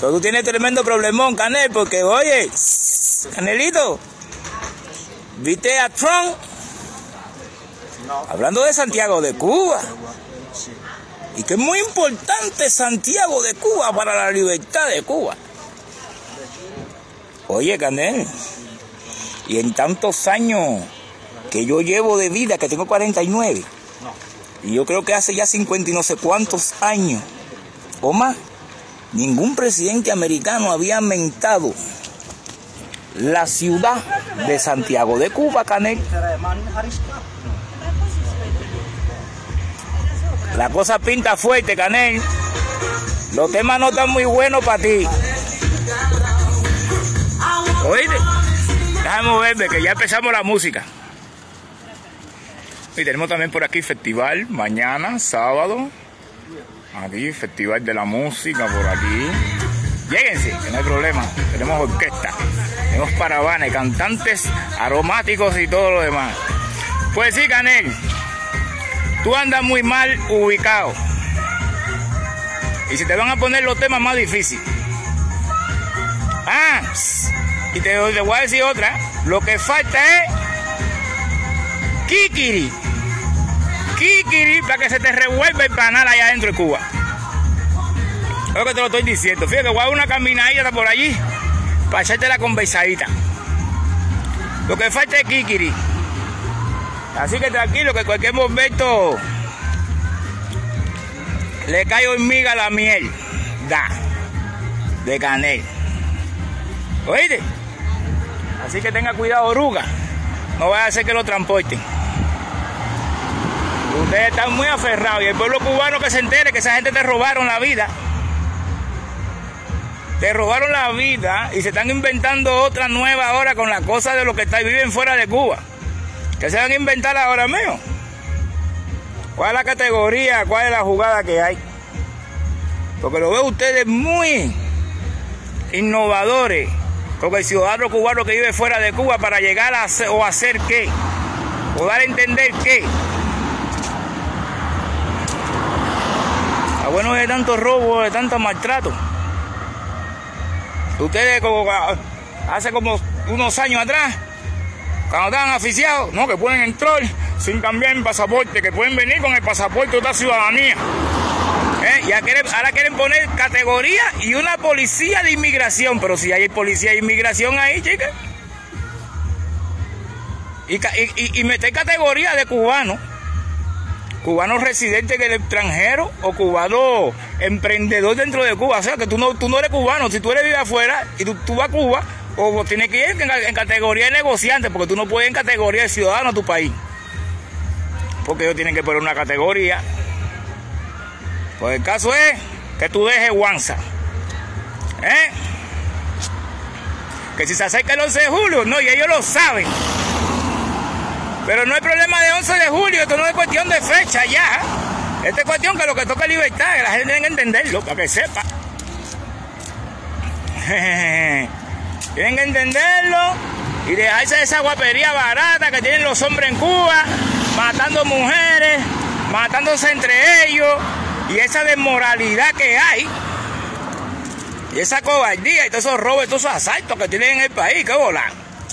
Pero tú tienes tremendo problemón, Canel, porque, oye, Canelito, ¿viste a Trump? No. Hablando de Santiago de Cuba. Sí. Y que es muy importante Santiago de Cuba para la libertad de Cuba. Oye, Canel, y en tantos años que yo llevo de vida, que tengo 49, y yo creo que hace ya 50 y no sé cuántos años o más, ningún presidente americano había mentado la ciudad de Santiago de Cuba, Canel. La cosa pinta fuerte, Canel. Los temas no están muy buenos para ti. ¿Oíste? Déjame verme que ya empezamos la música. Y tenemos también por aquí festival, mañana, sábado. Aquí, festival de la música por aquí. Lléguense, que no hay problema. Tenemos orquesta, tenemos paravanas, cantantes aromáticos y todo lo demás. Pues sí, Canel, tú andas muy mal ubicado. Y si te van a poner los temas más difíciles. Y te voy a decir otra. Lo que falta es Kikiri. Kikiri para que se te revuelva el panal allá adentro de Cuba. Es lo que te lo estoy diciendo. Fíjate, voy a dar una caminadita por allí para echarte la conversadita. Lo que falta es Kikiri. Así que tranquilo, que cualquier momento le cae hormiga la miel. De Canel. ¿Oíste? Así que tenga cuidado, oruga. No vaya a hacer que lo transporten. Ustedes están muy aferrados. Y el pueblo cubano que se entere que esa gente te robaron la vida. Te robaron la vida y se están inventando otra nueva ahora con la cosa de los que viven fuera de Cuba. ¿Qué se van a inventar ahora mismo? ¿Cuál es la categoría? ¿Cuál es la jugada que hay? Porque lo veo ustedes muy innovadores. Porque el ciudadano cubano que vive fuera de Cuba para llegar a hacer, o hacer qué, o dar a entender qué. Está bueno de tanto robo, de tanto maltrato. Ustedes hace como unos años atrás, cuando estaban aficiados, no, que pueden entrar sin cambiar el pasaporte, que pueden venir con el pasaporte de otra ciudadanía. Y ahora quieren poner categoría y una policía de inmigración. Pero si hay policía de inmigración ahí, chicas. Y meter categoría de cubanos. Cubanos residentes en el extranjero o cubano emprendedor dentro de Cuba. O sea, que tú no eres cubano. Si tú eres vive afuera y tú vas a Cuba, o tienes que ir en categoría de negociante, porque tú no puedes ir en categoría de ciudadano a tu país. Porque ellos tienen que poner una categoría. Pues el caso es que tú dejes guanza. Que si se acerca el 11 de julio, no, y ellos lo saben. Pero no hay problema de 11 de julio, esto no es cuestión de fecha ya. Esta es cuestión que lo que toca es libertad, que la gente tiene que entenderlo, para que sepa. Tienen que entenderlo y dejarse de esa guapería barata que tienen los hombres en Cuba, matando mujeres, matándose entre ellos. Y esa desmoralidad que hay, y esa cobardía, y todos esos robos, y todos esos asaltos que tienen en el país, qué bola.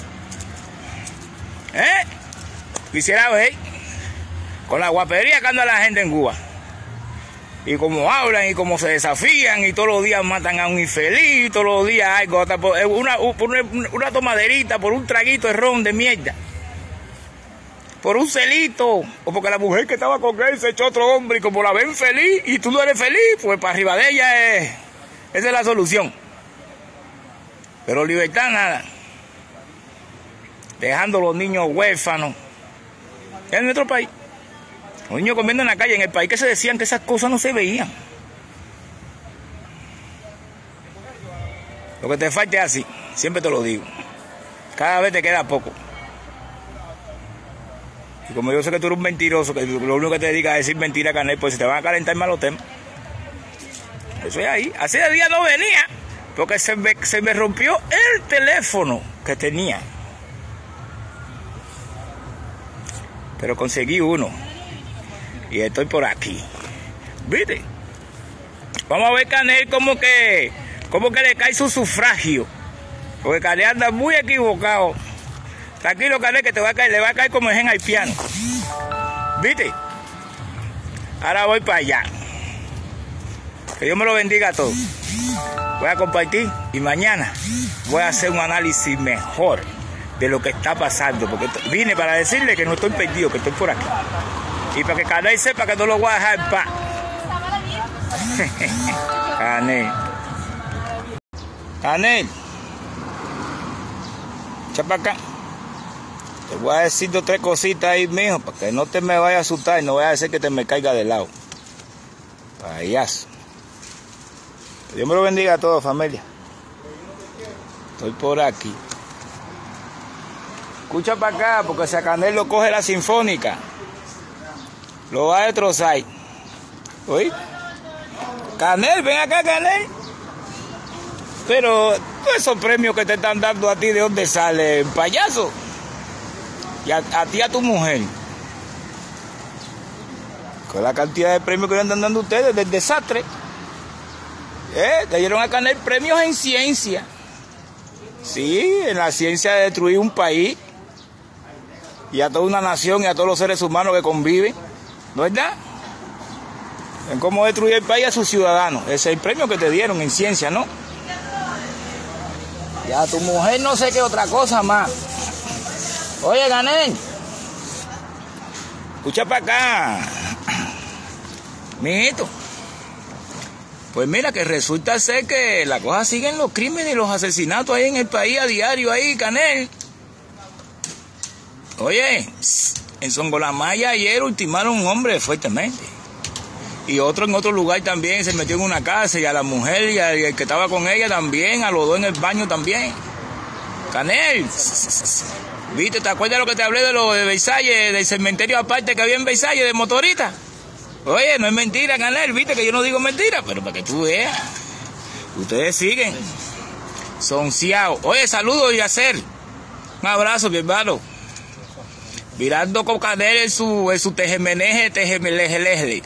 Quisiera ver con la guapería que anda la gente en Cuba. Y como hablan, y como se desafían, y todos los días matan a un infeliz, y todos los días hay una tomaderita por un traguito de ron de mierda. Por un celito, o porque la mujer que estaba con él se echó otro hombre y como la ven feliz y tú no eres feliz, pues para arriba de ella esa es la solución. Pero libertad nada. Dejando a los niños huérfanos. En nuestro país. Los niños comiendo en la calle, en el país que se decían que esas cosas no se veían. Lo que te falta es así, siempre te lo digo. Cada vez te queda poco. Y como yo sé que tú eres un mentiroso, que lo único que te dedicas a decir mentira, Canel, pues se te van a calentar más los temas. Eso es ahí. Hace de día no venía, porque se me rompió el teléfono que tenía. Pero conseguí uno. Y estoy por aquí. ¿Viste? Vamos a ver, Canel, como que ¿Cómo que le cae su sufragio? Porque Canel anda muy equivocado. Tranquilo, Canel, que le va a caer como es en haitiano. ¿Viste? Ahora voy para allá. Que Dios me lo bendiga a todos. Voy a compartir y mañana voy a hacer un análisis mejor de lo que está pasando. Porque vine para decirle que no estoy perdido, que estoy por aquí. Y para que Canel sepa que no lo voy a dejar en paz. Canel. Canel. Echa para acá. Te voy a decir 2 o 3 cositas ahí, mijo, para que no te me vayas a asustar y no vaya a hacer que te me caiga de lado. Payaso. Que Dios me lo bendiga a todos, familia. Estoy por aquí. Escucha para acá, porque si a Canel lo coge la sinfónica, lo va a destrozar. ¿Oí? Canel, ven acá, Canel. Pero todos esos premios que te están dando a ti, ¿de dónde sale, payaso? Y a ti y a tu mujer. Con la cantidad de premios que le están dando ustedes del desastre. Le dieron a Canel premios en ciencia. Sí, en la ciencia de destruir un país. Y a toda una nación y a todos los seres humanos que conviven. ¿No es verdad? En cómo destruir el país a sus ciudadanos. Ese es el premio que te dieron en ciencia, ¿no? Y a tu mujer no sé qué otra cosa más. Oye, Canel, escucha para acá, mijito. Pues mira que resulta ser que la cosa sigue en los crímenes y los asesinatos ahí en el país a diario ahí, Canel. Oye, en Songolamaya ayer ultimaron a un hombre fuertemente. Y otro en otro lugar también se metió en una casa y a la mujer y al que estaba con ella también, a los 2 en el baño también. Canel, ¿viste? ¿Te acuerdas lo que te hablé de lo de Versalles, del cementerio aparte que había en Versalles, de motorita? Oye, no es mentira, Canel, ¿viste? Que yo no digo mentira, pero para que tú veas. Ustedes siguen. Sonciao. Oye, saludos, Yacer. Un abrazo, mi hermano. Mirando con Canel en su tejemeneje, tejemelejelejele.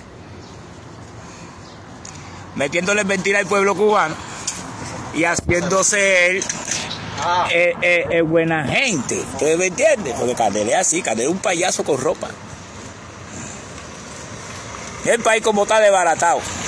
Metiéndole mentira al pueblo cubano. Y haciéndose él buena gente. ¿Ustedes me entienden? Porque Canel es así, Canel es un payaso con ropa. Y el país como está desbaratado.